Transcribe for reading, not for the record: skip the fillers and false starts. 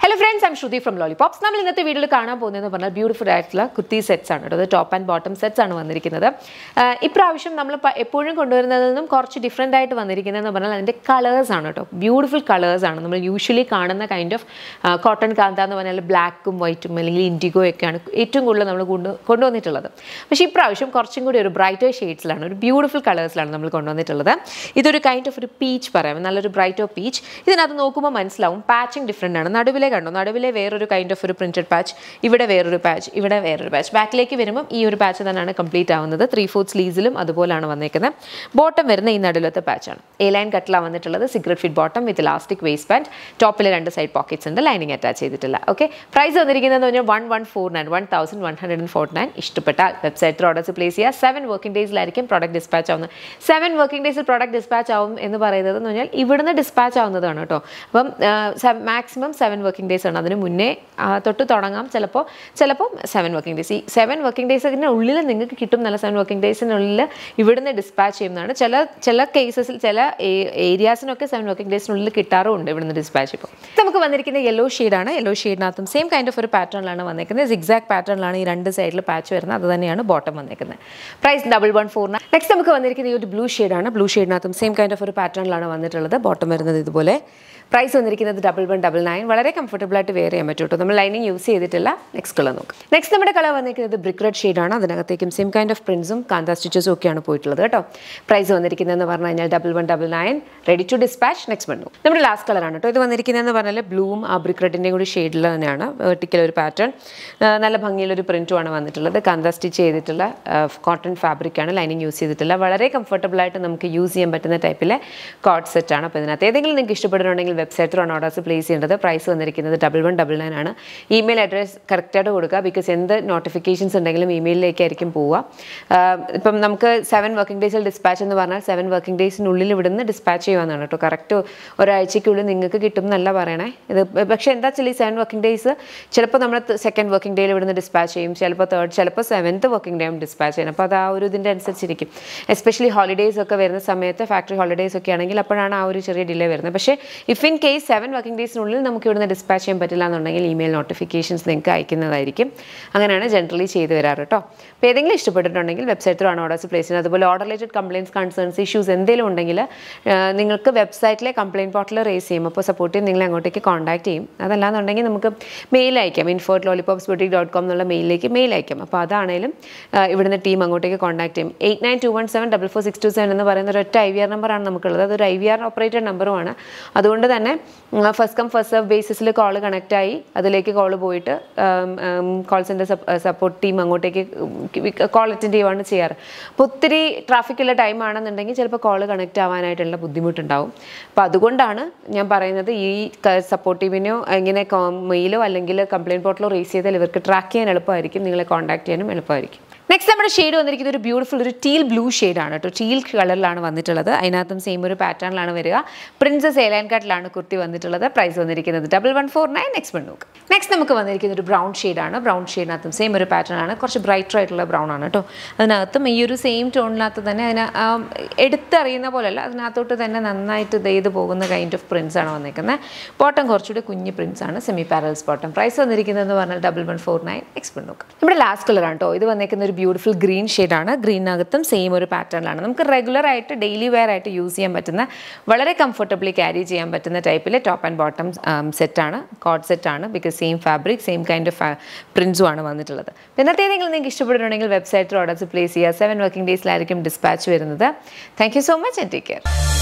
Hello friends, I'm Shruti from Lollipops. We will see a beautiful kurti sets. The top and bottom sets. This time, we will different colors. Beautiful colors. We usually see kind of cotton kantha, black, white, indigo. But this time, we brighter shades. Beautiful colors. This is a kind of peach. Brighter peach. This is patching different. Naduvile വേറൊരു kind of ഒരു printed patch ഇവിടെ വേറൊരു patch ബാക്കിലേക്ക് വരുമ്പോൾ ഈ ഒരു patch തന്നെയാണ് complete ആവുന്നത് 3/4 സ്ലീവ്സിലും അതുപോലെയാണ് വന്നേക്കുന്നത് ബോട്ടം വരുന്ന ഈ നടുവിലത്തെ patch ആണ് A line കട്ടിലാണ് വന്നിട്ടുള്ളത് cigarette fit bottom with elastic waist band ടോപ്പിൽ രണ്ട് സൈഡ് പോക്കറ്റ്സ് ഉണ്ട് ലൈനിങ് അറ്റാച്ച് ചെയ്തിട്ടില്ല ഓക്കേ പ്രൈസ് വന്നിരിക്കുന്നത് 1149 ഇഷ്ടപ്പെട്ടാൽ വെബ്സൈറ്റിൽ ഓർഡേഴ്സ് പ്ലേസ് ചെയ്യുക 7 വർക്കിംഗ് ഡേയ്സിലായിരിക്കും പ്രോഡക്റ്റ് ഡിസ്പാച്ച് ആവുന്നത് 7 വർക്കിംഗ് ഡേയ്സിൽ പ്രോഡക്റ്റ് ഡിസ്പാച്ച് ആവും എന്ന് പറയുന്നത് എന്ന് പറഞ്ഞാൽ ഇവിടുന്ന് ഡിസ്പാച്ച് ആവുന്നതാണ് കേട്ടോ അപ്പം മാക്സിമം 7 വർക്കിംഗ് days ആണ് അതിനു മുന്നേ തൊട്ട് തുടങ്ങാം ചിലപ്പോൾ 7 വർക്കിംഗ് ഡേയ്സ് ഈ 7 വർക്കിംഗ് ഡേയ്സിന് ഉള്ളിൽ നിങ്ങൾക്ക് കിട്ടും നല്ല 7 വർക്കിംഗ് ഡേയ്സിനുള്ളിൽ ഇവിടുന്ന് ഡിസ്പാച്ച് ചെയ്യുന്നതാണ് ചില കേസസിൽ ചില ഏരിയാസിനൊക്കെ 7 വർക്കിംഗ് ഡേയ്സിനുള്ളിൽ കിട്ടാറുമുണ്ട് ഇവിടുന്ന് ഡിസ്പാച്ച് ഇപ്പോൾ നമുക്ക് വന്നിരിക്കുന്നത് യെല്ലോ ഷെയ്ഡാണ് യെല്ലോ ഷെയ്ഡിനകത്തും സെയിം കൈൻഡ് ഓഫ് ഒരു പാറ്റേണിലാണ് വന്നിരിക്കുന്നത് സിഗ്സാഗ് പാറ്റേണിലാണ് ഈ രണ്ട് സൈഡിൽ പാച്ച് വരുന്നത് അത് തന്നെയാണ് ബോട്ടം വന്നിരിക്കുന്നത് പ്രൈസ് 1149 നെക്സ്റ്റ് നമുക്ക് വന്നിരിക്കുന്നത് ഈ ഒരു ബ്ലൂ ഷെയ്ഡാണ് ബ്ലൂ ഷെയ്ഡിനകത്തും സെയിം കൈൻഡ് ഓഫ് ഒരു പാറ്റേണിലാണ് വന്നിട്ടുള്ളത് ബോട്ടം വരുന്നത് ഇതുപോലെ പ്രൈസ് വന്നിരിക്കുന്നത് 1199 വളരെ കംഫർട്ടബിൾ ആയിട്ട് വെയർ ചെയ്യാൻ പറ്റും കേട്ടോ നമ്മൾ ലൈനിങ് യൂസ് ചെയ്തിട്ടില്ല നെക്സ്റ്റ് കളർ നോക്കാം നെക്സ്റ്റ് നമ്മുടെ കളർ വന്നിരിക്കുന്നത് ബ്രിക്ക് റെഡ് ഷെയ്ഡാണ് അതിനകത്തേക്കും സെയിം കൈൻഡ് ഓഫ് പ്രിന്റ്സും കാന്ത സ്റ്റിച്ചസും ഒക്കെയാണ് പോയിട്ടുള്ളത് കേട്ടോ പ്രൈസ് വന്നിരിക്കുന്നതെന്ന് പറഞ്ഞു കഴിഞ്ഞാൽ 1199 റെഡി ടു ഡിസ്പാച്ച് നെക്സ്റ്റ് വന്നു നമ്മുടെ ലാസ്റ്റ് കളറാണ് കേട്ടോ ഇത് വന്നിരിക്കുന്നതെന്ന് പറഞ്ഞാൽ ബ്ലൂവും ആ ബ്രിക്ക് റെഡിൻ്റെയും കൂടി ഷെയ്ഡിൽ തന്നെയാണ് വെർട്ടിക്കൽ ഒരു പാറ്റേൺ നല്ല ഭംഗിയുള്ളൊരു പ്രിന്റുമാണ് വന്നിട്ടുള്ളത് കാന്ത സ്റ്റിച്ച് ചെയ്തിട്ടുള്ള കോട്ടൺ ഫാബ്രിക്കാണ് ലൈനിങ് യൂസ് ചെയ്തിട്ടില്ല വളരെ കംഫർട്ടബിൾ ആയിട്ട് നമുക്ക് യൂസ് ചെയ്യാൻ പറ്റുന്ന ടൈപ്പിലെ കോട്ട് സെറ്റാണ് അപ്പോൾ ഇതിനകത്ത് ഏതെങ്കിലും നിങ്ങൾക്ക് ഇഷ്ടപ്പെടുന്നുണ്ടെങ്കിൽ വെബ്സൈറ്റിലാണ് ഓർഡേഴ്സ് പ്ലേസ് ചെയ്യേണ്ടത് പ്രൈസ് വന്നിരിക്കുന്നത് 1199 ആണ് ഇമെയിൽ അഡ്രസ് കറക്റ്റായിട്ട് കൊടുക്കുക ബിക്കോസ് എന്ത് നോട്ടിഫിക്കേഷൻസ് ഉണ്ടെങ്കിലും ഇമെയിലിലേക്കായിരിക്കും പോവുക ഇപ്പം നമുക്ക് 7 വർക്കിംഗ് ഡേയ്സിൽ ഡിസ്പാച്ച് എന്ന് പറഞ്ഞാൽ 7 വർക്കിംഗ് ഡേയ്സിനുള്ളിൽ ഇവിടുന്ന് ഡിസ്പാച്ച് ചെയ്യുവാന്നാണ് കേട്ടോ കറക്റ്റ് ഒരാഴ്ചയ്ക്കുള്ളിൽ നിങ്ങൾക്ക് കിട്ടും എന്നല്ല പറയണേ ഇത് പക്ഷേ എന്താ വെച്ചാൽ ഈ 7 വർക്കിംഗ് ഡേയ്സ് ചിലപ്പോൾ നമ്മൾ 2nd വർക്കിംഗ് ഡേയിൽ ഇവിടുന്ന് ഡിസ്പാച്ച് ചെയ്യും ചിലപ്പോൾ 3rd ചിലപ്പോൾ 7th വർക്കിംഗ് ഡേയും ഡിസ്പാച്ച് ചെയ്യണം അപ്പോൾ അത് ആ ഒരു ഇതിൻ്റെ അനുസരിച്ചിരിക്കും എസ്പെഷ്യലി ഹോളിഡേയ്സ് ഒക്കെ വരുന്ന സമയത്ത് ഫാക്ടറി ഹോളിഡേയ്സ് ഒക്കെ ആണെങ്കിൽ അപ്പോഴാണ് ആ ഒരു ചെറിയ ഡിലേ വരുന്നത് പക്ഷേ ഇഫ് ഇൻ കേസ് 7 വർക്കിംഗ് ഡേയ്സിനുള്ളിൽ നമുക്ക് ഇവിടുന്ന് ഡിസ്പാച്ച് ചെയ്യാൻ പറ്റില്ല എന്നുണ്ടെങ്കിൽ ഇമെയിൽ നോട്ടിഫിക്കേഷൻസ് നിങ്ങൾക്ക് അയക്കുന്നതായിരിക്കും അങ്ങനെയാണ് ജനറലി ചെയ്തു വരാറ് കേട്ടോ അപ്പോൾ ഏതെങ്കിലും ഇഷ്ടപ്പെട്ടിട്ടുണ്ടെങ്കിൽ വെബ്സൈറ്റിലാണ് ഓർഡേഴ്സ് പ്ലേസ് ചെയ്യുന്നത് അതുപോലെ order related complaints concerns issues എന്തെങ്കിലും ഉണ്ടെങ്കിൽ നിങ്ങൾക്ക് വെബ്സൈറ്റിലെ കംപ്ലയിൻറ്റ് പോർട്ടൽ റേസ് ചെയ്യും അപ്പോൾ സപ്പോർട്ട് ചെയ്യും നിങ്ങളെ അങ്ങോട്ടേക്ക് കോൺടാക്ട് ചെയ്യും അതല്ലാന്നുണ്ടെങ്കിൽ നമുക്ക് മെയിൽ അയക്കാം info@lollipopsboutique.com എന്നുള്ള മെയിലിലേക്ക് മെയിൽ അയക്കാം അപ്പോൾ അതാണെങ്കിലും ഇവിടുന്ന് ടീം അങ്ങോട്ടേക്ക് കോൺടാക്ട് ചെയ്യും 8921744627 എന്ന് പറയുന്ന ഒരൊറ്റ IVR നമ്പറാണ് നമുക്കുള്ളത് അതൊരു IVR ഓപ്പറേറ്റഡ് നമ്പറുമാണ് അതുകൊണ്ട് തന്നെ ഫസ്റ്റ് കം ഫസ്റ്റ് സർവ് ബേസിസിൽ കോൾ കണക്റ്റ് ആയി അതിലേക്ക് കോൾ പോയിട്ട് കോൾ സെൻറ്റർ സപ്പോർട്ട് ടീം അങ്ങോട്ടേക്ക് കോൾ അറ്റൻഡ് ചെയ്യുകയാണ് ചെയ്യാറ് അപ്പോൾ ഒത്തിരി ട്രാഫിക്കുള്ള ടൈം ആണെന്നുണ്ടെങ്കിൽ ചിലപ്പോൾ കോൾ കണക്റ്റ് ആവാനായിട്ടുള്ള ബുദ്ധിമുട്ടുണ്ടാവും അപ്പോൾ അതുകൊണ്ടാണ് ഞാൻ പറയുന്നത് ഈ സപ്പോർട്ട് ടീമിനോ ഇങ്ങനെ മെയിലോ അല്ലെങ്കിൽ കംപ്ലയിൻറ്റ് പോർട്ടലോ റേസ് ചെയ്താൽ ഇവർക്ക് ട്രാക്ക് ചെയ്യാൻ എളുപ്പമായിരിക്കും നിങ്ങളെ കോൺടാക്ട് ചെയ്യാനും എളുപ്പമായിരിക്കും നെക്സ്റ്റ് നമ്മുടെ ഷെയ്ഡ് വന്നിരിക്കുന്നത് ഒരു ബ്യൂട്ടിഫുൾ ഒരു ടീൽ ബ്ലൂ ഷെയ്ഡാണ് കേട്ടോ ടീൽ കളറിലാണ് വന്നിട്ടുള്ളത് അതിനകത്തും സെയിം ഒരു പാറ്റേണിലാണ് വരിക പ്രിൻസസ് എലൈൻ കട്ടിലാണ് കുർത്തി വന്നിട്ടുള്ളത് പ്രൈസ് വന്നിരിക്കുന്നത് 1149 നെക്സ്റ്റ് വൺ നോക്ക് നെക്സ്റ്റ് നമുക്ക് വന്നിരിക്കുന്നത് ഒരു ബ്രൗൺ ഷെയ്ഡാണ് ബ്രൗൺ ഷെയ്ഡിനകത്തും സെയിം ഒരു പാറ്റേൺ ആണ് കുറച്ച് ബ്രൈറ്റർ ആയിട്ടുള്ള ബ്രൗൺ ആണ് കേട്ടോ അതിനകത്തും ഈ ഒരു സെയിം ടോണിനകത്ത് തന്നെ അതിന് എടുത്തറിയുന്ന പോലെയല്ല അതിനകത്തോട്ട് തന്നെ നന്നായിട്ട് ചെയ്ത് പോകുന്ന കൈൻഡ് ഓഫ് പ്രിൻസ് ആണ് വന്നിരിക്കുന്നത് ബോട്ടം കുറച്ചുകൂടി കുഞ്ഞ് പ്രിൻസ് ആണ് സെമി പാരൽസ് ബോട്ടം പ്രൈസ് വന്നിരിക്കുന്നതെന്ന് പറഞ്ഞാൽ 1149 നെക്സ്റ്റ് വൺ നോക്ക് നമ്മുടെ ലാസ്റ്റ് കളറാണ് കേട്ടോ ഇത് വന്നിരിക്കുന്ന ഒരു ബ്യൂട്ടിഫുൾ ഗ്രീൻ ഷെയ്ഡാണ് ഗ്രീനകത്തും സെയിം ഒരു പാറ്റേണിലാണ് നമുക്ക് റെഗുലർ ആയിട്ട് ഡെയിലി വെയർ ആയിട്ട് യൂസ് ചെയ്യാൻ പറ്റുന്ന വളരെ കംഫർട്ടബിളി ക്യാരി ചെയ്യാൻ പറ്റുന്ന ടൈപ്പിലെ ടോപ്പ് ആൻഡ് ബോട്ടം സെറ്റാണ് കോട്ട് സെറ്റാണ് because same fabric same kind of പ്രിൻസും ആണ് വന്നിട്ടുള്ളത് ഇന്നത്തെ ഏതെങ്കിലും നിങ്ങൾക്ക് ഇഷ്ടപ്പെടുന്നുണ്ടെങ്കിൽ വെബ്സൈറ്റിൽ ഓർഡേഴ്സ് പ്ലേസ് ചെയ്യുക 7 വർക്കിംഗ് ഡേയ്സിലായിരിക്കും ഡിസ്പാച്ച് വരുന്നത് thank you so much and take care